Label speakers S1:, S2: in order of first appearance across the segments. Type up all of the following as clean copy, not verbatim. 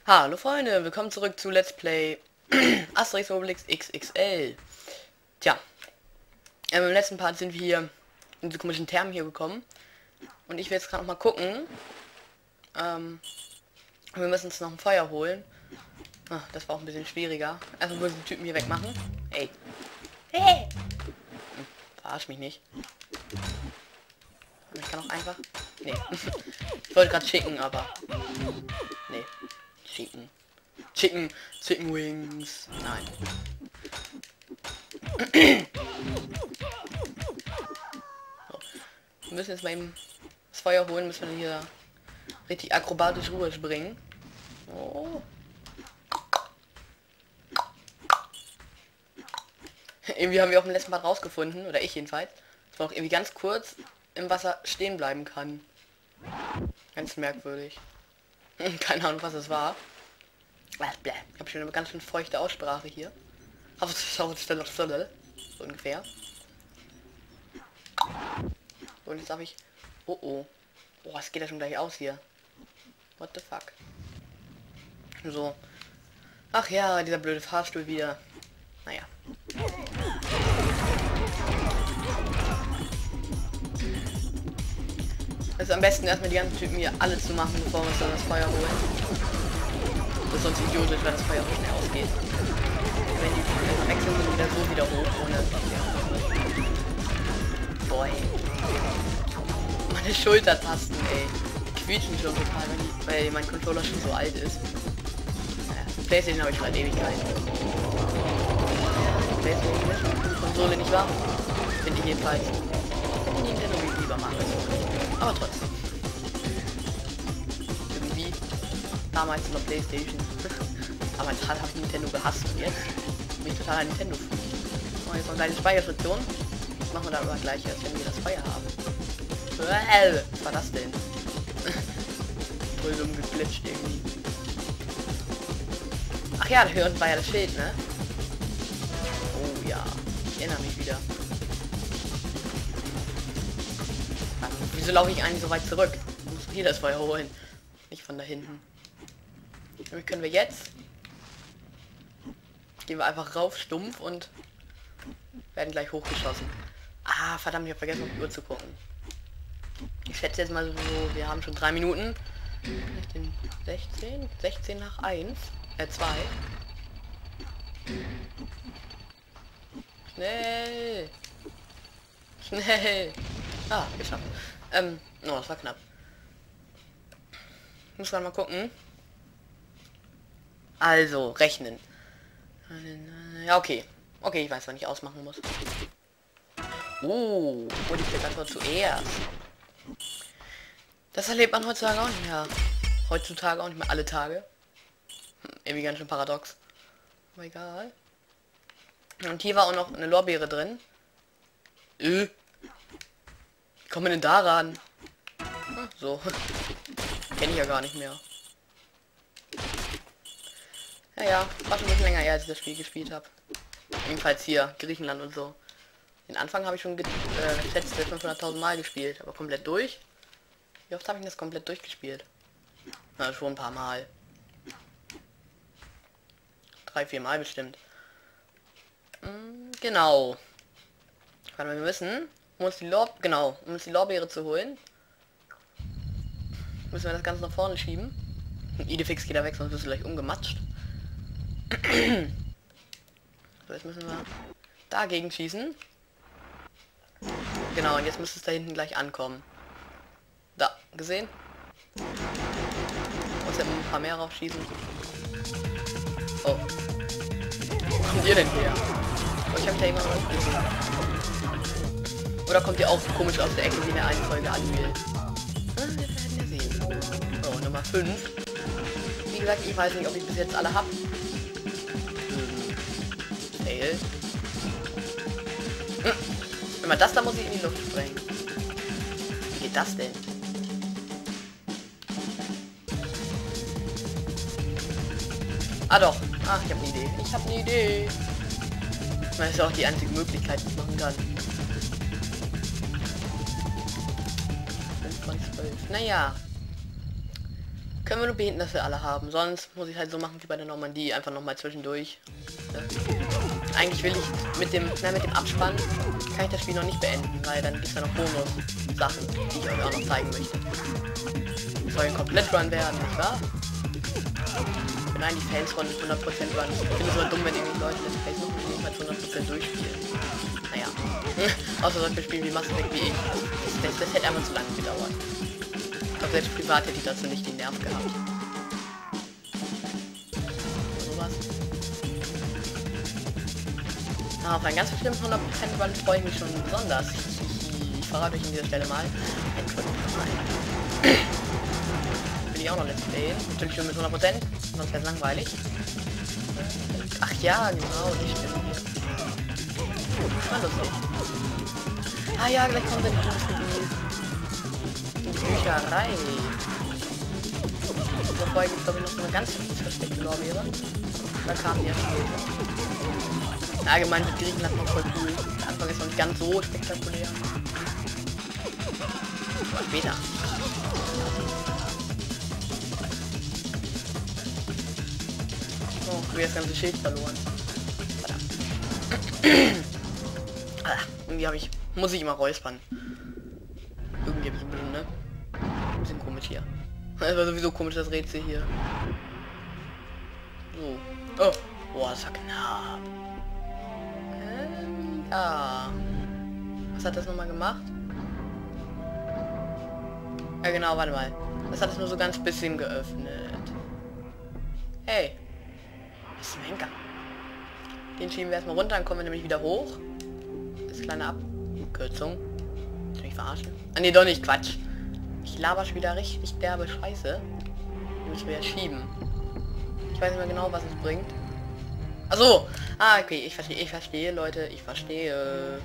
S1: Hallo Freunde, willkommen zurück zu Let's Play Asterix Obelix XXL. Tja, im letzten Part sind wir hier in diese komischen Thermen hier gekommen. Und ich will jetzt gerade noch mal gucken. Wir müssen uns noch ein Feuer holen. Ach, das war auch ein bisschen schwieriger. Erstmal muss ich den Typen hier wegmachen. Ey. Hey. Verarsch mich nicht. Ich kann auch einfach... Nee. Ich wollte gerade schicken, aber... Nee. Chicken Wings. Nein. So. Wir müssen jetzt mal eben das Feuer holen, müssen wir hier richtig akrobatisch rüberspringen. Oh. Irgendwie haben wir auch im letzten Mal rausgefunden, oder ich jedenfalls, dass man auch irgendwie ganz kurz im Wasser stehen bleiben kann. Ganz merkwürdig. Keine Ahnung, was es war. Ich habe schon eine ganz schön feuchte Aussprache hier. So ungefähr. Und jetzt habe ich... Oh oh. Oh, es geht ja schon gleich aus hier. What the fuck. So. Ach ja, dieser blöde Fahrstuhl wieder. Naja. Es ist am besten erstmal die ganzen Typen hier alle zu machen, bevor wir uns dann das Feuer holen. Das ist sonst idiotisch, weil das Feuer so schnell ausgeht. Wenn die wechseln, sind wieder so wieder hoch, ohne... Boy. Meine Schultertasten, ey. Quietschen schon total, weil mein Controller schon so alt ist. Naja, PlayStation habe ich schon seit Ewigkeiten. PlayStation ist Konsole, nicht wahr? Finde ich jedenfalls. Nintendo will lieber machen. Aber trotzdem. Irgendwie. Damals noch PlayStation. Damals habe ich Nintendo gehasst und jetzt bin ich total ein Nintendo. Oh, jetzt noch eine kleine Speicherstation. Das machen wir dann aber gleich erst, wenn wir das Feuer haben. Was war das denn? Voll dumm geglitscht irgendwie. Ach ja, da hinten war ja das Schild, ne? Oh ja, ich erinnere mich wieder. Wieso laufe ich eigentlich so weit zurück? Ich muss hier das Feuer holen. Nicht von da hinten. Damit können wir jetzt... Gehen wir einfach rauf, stumpf und... werden gleich hochgeschossen. Ah, verdammt, ich habe vergessen, auf die Uhr zu gucken. Ich schätze jetzt mal so, wir haben schon 3 Minuten. 16 nach 1. 2. Schnell! Schnell! Ah, geschafft. Oh, das war knapp. Muss man mal gucken. Also, rechnen. Ja, okay. Okay, ich weiß, wann ich ausmachen muss. Und ich bin einfach zuerst. Das erlebt man heutzutage auch nicht mehr. Heutzutage auch nicht mehr alle Tage. Irgendwie ganz schön paradox. Aber egal. Und hier war auch noch eine Lorbeere drin. Wie kommen wir denn daran? Ach, so. Kenne ich ja gar nicht mehr. Ja, war schon ein bisschen länger her, als ich das Spiel gespielt habe. Jedenfalls hier, Griechenland und so. Den Anfang habe ich schon geschätzt 500.000 Mal gespielt, aber komplett durch. Wie oft habe ich das komplett durchgespielt? Na, schon ein paar Mal. 3-4 Mal bestimmt. Genau. Warte mal, wir müssen, um uns die Lorbeere zu holen, müssen wir das Ganze nach vorne schieben. Idefix geht da weg, sonst wirst du gleich umgematscht. So, jetzt müssen wir dagegen schießen. Genau, und jetzt müsste es da hinten gleich ankommen. Da, gesehen? Muss ja ein paar mehr raufschießen. Oh. Wo kommt ihr denn her? Oh, ich habe da jemanden rausgesehen. Oder kommt ihr auch komisch aus der Ecke wie in der einen Folge anwählen? Wir werden ja sehen. Oh, Nummer 5. Wie gesagt, ich weiß nicht, ob ich bis jetzt alle habe. Fail. Wenn man das, da muss ich in die Luft sprengen. Wie geht das denn? Ah doch. Ach, ich habe eine Idee. Ich habe eine Idee. Das ist auch die einzige Möglichkeit, die ich machen kann. 5 von 12. Naja. Können wir nur beten, dass wir alle haben. Sonst muss ich halt so machen wie bei der Normandie. Einfach nochmal zwischendurch. Ja. Eigentlich will ich mit dem Abspann kann ich das Spiel noch nicht beenden, weil dann gibt es ja noch Bonus-Sachen, die ich euch auch noch zeigen möchte. Das soll ein Komplett-Run werden, nicht wahr? Ich bin eigentlich Fans von 100% Run. Ich finde es immer dumm, wenn irgendwie Leute das Face noch nicht mal zu 100% durchspielen. Naja. Außer solche Spiele wie Mass Effect wie ich. Das hätte einfach zu lange gedauert. Ich glaube, selbst privat hätte ich dazu nicht den Nerv gehabt. Sowas. Auf einen ganz bestimmten 100% Run freue ich mich schon besonders. Ich verrate euch an dieser Stelle mal. Will ich auch noch Let's Play. Natürlich schon mit 100%, sonst wäre es langweilig. Ach ja, genau, die Stelle hier. War lustig. Ah ja, gleich kommt die Bücherei. Bevor gibt es glaube ich noch so eine ganz versteckte Lorbeere. Da kam die ja später. Allgemein wird Griechenland noch voll cool. Der Anfang ist noch nicht ganz so spektakulär. Aber später. Oh, ich habe das ganze Schild verloren. Irgendwie muss ich immer räuspern. Irgendwie habe ich ein bisschen, ne? Ein bisschen komisch hier. Das war sowieso komisch, das Rätsel hier. So. Oh. Boah, das war knapp. Ja. Was hat das nochmal gemacht? Ja genau, warte mal. Das hat es nur so ganz bisschen geöffnet. Hey. Was ist ein Henker? Den schieben wir erstmal runter, dann kommen wir nämlich wieder hoch. Das kleine Abkürzung. Soll ich verarschen? Ah ne, doch nicht, Quatsch. Ich laber schon wieder richtig derbe Scheiße. Die müssen wir ja schieben. Ich weiß nicht mehr genau, was es bringt. Achso! Ah, okay, ich verstehe, Leute, ich verstehe.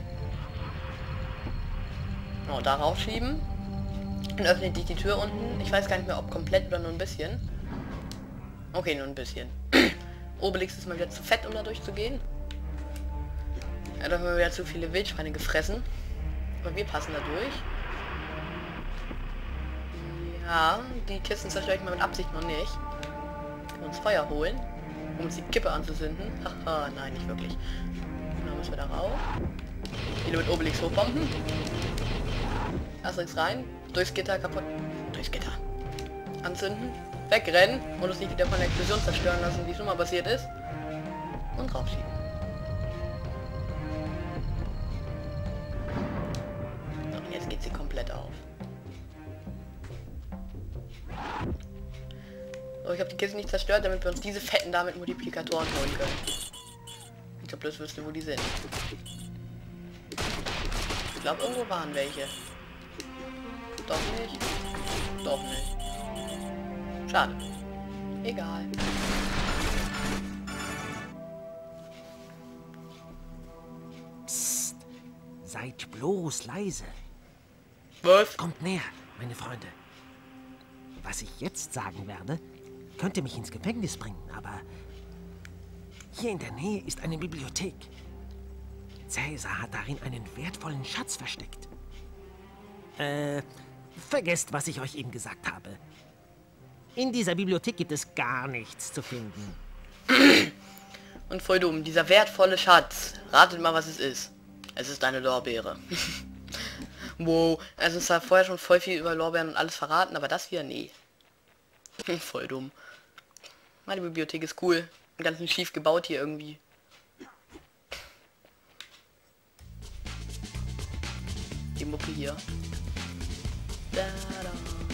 S1: Oh, darauf schieben. Dann öffnet sich die Tür unten. Ich weiß gar nicht mehr, ob komplett oder nur ein bisschen. Okay, nur ein bisschen. Obelix ist mal wieder zu fett, um da durchzugehen. Ja, da haben wir wieder zu viele Wildschweine gefressen. Aber wir passen da durch. Ja, die Kisten zerstöre ich mal mit Absicht noch nicht. Können wir uns Feuer holen, um uns die Kippe anzuzünden. Haha, nein, nicht wirklich. Dann müssen wir da rauf. Wieder mit Obelix hochbomben. Asterix rein. Durchs Gitter kaputt. Durchs Gitter. Anzünden. Wegrennen. Und uns nicht wieder von der Explosion zerstören lassen, wie schon mal passiert ist. Und raufschieben. So, und jetzt geht sie komplett auf. So, ich habe die Kiste nicht zerstört, damit wir uns diese fetten damit Multiplikatoren holen können. Ich glaube, das wüsste, wo die sind. Ich glaube, irgendwo waren welche. Doch nicht. Doch nicht. Schade. Egal.
S2: Psst. Seid bloß leise.
S1: Was?
S2: Kommt näher, meine Freunde. Was ich jetzt sagen werde, könnte mich ins Gefängnis bringen, aber hier in der Nähe ist eine Bibliothek. Cäsar hat darin einen wertvollen Schatz versteckt. Vergesst, was ich euch eben gesagt habe. In dieser Bibliothek gibt es gar nichts zu finden.
S1: Und voll dumm, dieser wertvolle Schatz. Ratet mal, was es ist. Es ist eine Lorbeere. Wow, also es war vorher schon voll viel über Lorbeeren und alles verraten, aber das hier, nee. Voll dumm. Meine Bibliothek ist cool. Ganz schief gebaut hier irgendwie. Die Mucke hier. Da, da.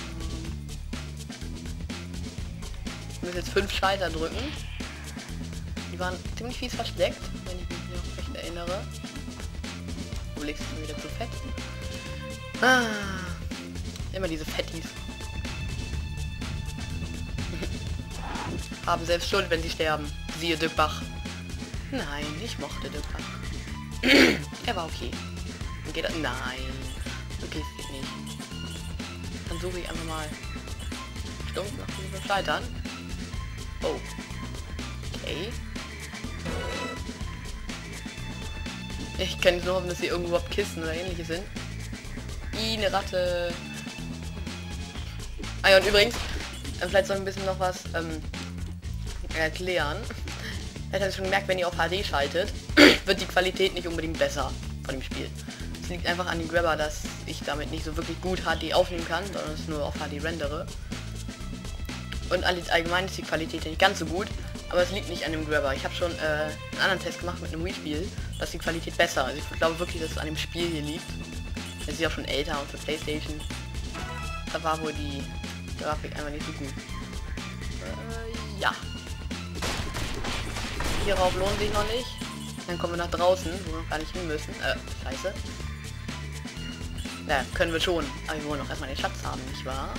S1: Ich muss jetzt 5 Schalter drücken. Die waren ziemlich fies versteckt, wenn ich mich noch recht erinnere. Du legst es mir wieder zu fett. Ah, immer diese Fettis. Haben selbst Schuld, wenn sie sterben. Siehe Dirk Bach. Nein, ich mochte Dirk Bach. Er war okay. Dann geht er. Nein. Okay, es geht nicht. Dann suche ich einfach mal stumpf nach diesen Schaltern. Oh. Okay. Ich kann nicht nur hoffen, dass hier irgendwo überhaupt Kisten oder ähnliches sind. Eine Ratte. Ah ja, und übrigens, Vielleicht soll ich ein bisschen noch was erklären. Er hat schon gemerkt, wenn ihr auf HD schaltet, wird die Qualität nicht unbedingt besser von dem Spiel. Es liegt einfach an dem Grabber, dass ich damit nicht so wirklich gut HD aufnehmen kann, sondern es nur auf HD rendere. Und allgemein ist die Qualität nicht ganz so gut, aber es liegt nicht an dem Grabber. Ich habe schon einen anderen Test gemacht mit einem Wii-Spiel, da ist die Qualität besser. Also ich glaube wirklich, dass es an dem Spiel hier liegt. Es ist ja auch schon älter und für PlayStation. Da war wohl die Grafik einfach nicht so gut. Ja. Hierauf lohnt sich noch nicht. Dann kommen wir nach draußen, wo wir noch gar nicht hin müssen. Scheiße. Ja, können wir schon. Aber wir wollen noch erstmal den Schatz haben, nicht wahr?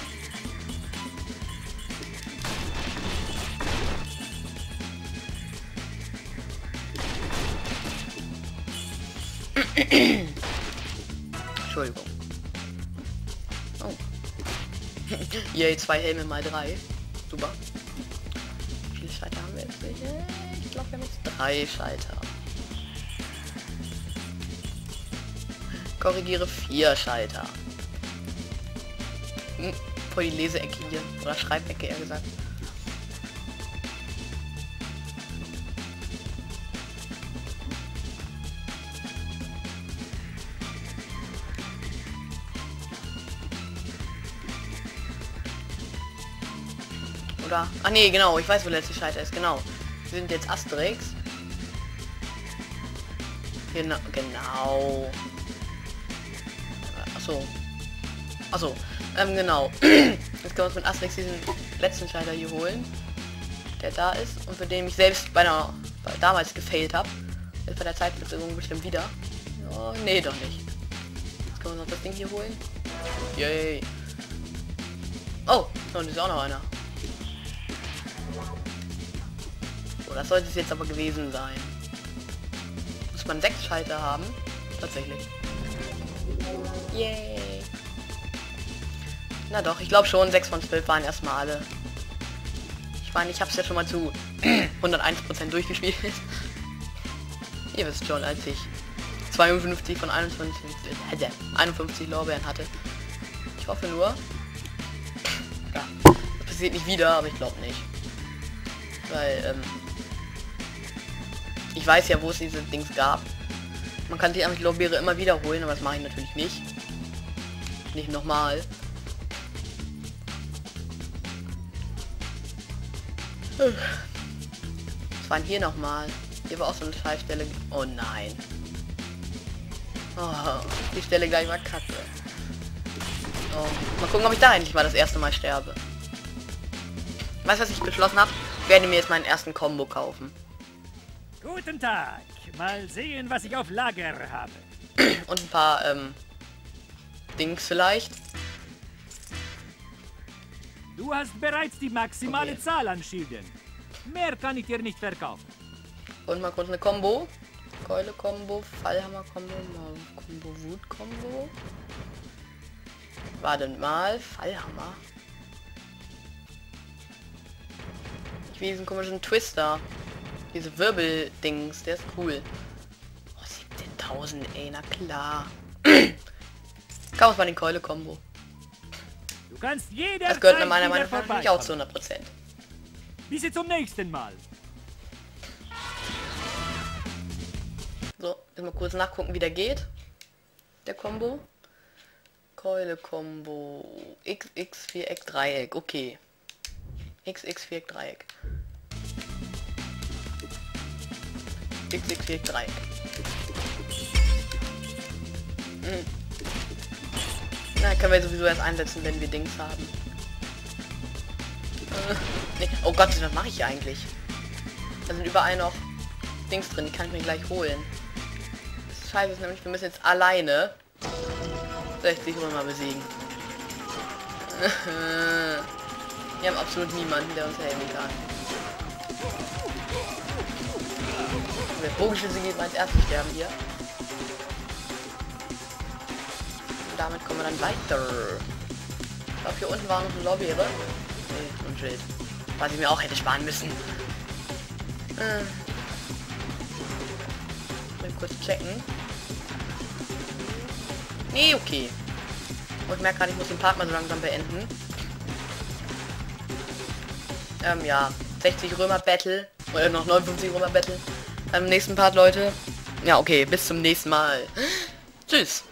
S1: Entschuldigung. Oh. Yay, 2 Helme mal 3. Super. Wie viele Schalter haben wir jetzt? Ich glaube, wir haben jetzt 3 Schalter. Korrigiere 4 Schalter. Vor die Leseecke hier. Oder Schreibecke eher gesagt. Oder? Ach nee, genau, ich weiß, wo der letzte Schalter ist, genau. Wir sind jetzt Asterix. Genau. Achso. Achso, genau. Jetzt können wir uns mit Asterix diesen letzten Schalter hier holen. Der da ist und für den ich selbst damals gefailt habe. Jetzt bei der Zeitverzögerung bestimmt wieder. Oh, nee, doch nicht. Jetzt können wir noch das Ding hier holen. Yay. Oh, und ist auch noch einer. So, das sollte es jetzt aber gewesen sein. Muss man 6 Schalter haben? Tatsächlich. Yay. Na doch, ich glaube schon, 6 von 12 waren erstmal alle. Ich meine, ich habe es ja schon mal zu 101% durchgespielt. Ihr wisst schon, als ich 52 von 51 Lorbeeren hatte. Ich hoffe nur. Ja, das passiert nicht wieder, aber ich glaube nicht. Weil, ich weiß ja, wo es diese Dings gab. Man kann die Lorbeere immer wiederholen, aber das mache ich natürlich nicht. Nicht nochmal. Was waren hier nochmal? Hier war auch so eine Scheißstelle. Oh nein. Oh, die Stelle gleich mal kacke. Oh, mal gucken, ob ich da endlich mal das erste Mal sterbe. Weißt du, was ich beschlossen habe? Ich werde mir jetzt meinen ersten Combo kaufen.
S3: Guten Tag. Mal sehen, was ich auf Lager habe.
S1: Und ein paar, Dings vielleicht.
S3: Du hast bereits die maximale
S1: Okay.
S3: Zahl an Schilden. Mehr kann ich dir nicht verkaufen.
S1: Und mal kurz eine Combo. Keule Combo, Fallhammer Combo, Combo, Wut Combo. Warte mal, Fallhammer. Ich will diesen komischen Twister. Diese Wirbel-Dings, der ist cool. Oh, 17.000, ey, na klar. Kauf mal den Keule Combo.
S3: Du kannst jederzeit
S1: Das gehört meiner
S3: wieder
S1: Meinung nach nicht auch zu 100%.
S3: Bis zum nächsten Mal.
S1: So, jetzt mal kurz nachgucken, wie der geht. Der Combo. Keule Combo. XX Viereck Dreieck. Okay. XX Viereck Dreieck. XX Viereck Dreieck. Hm. Na, können wir sowieso erst einsetzen, wenn wir Dings haben. Nee. Oh Gott, was mache ich eigentlich? Da sind überall noch Dings drin, die kann ich mir gleich holen. Das Scheiße ist nämlich, wir müssen jetzt alleine 60 Römer besiegen. Wir haben absolut niemanden, der uns helfen kann. Der Bogenschütze geht mal als erstes sterben hier. Und damit kommen wir dann weiter. Ich glaube, hier unten war noch eine Lorbeere. Nee, und Schild. Was ich mir auch hätte sparen müssen. Mal kurz checken. Nee, okay. Und ich merke gerade, ich muss den Part mal so langsam beenden. Ja, 60 Römer Battle. Oder noch 59 Römer Battle. Im nächsten Part, Leute. Ja, okay, bis zum nächsten Mal. Tschüss.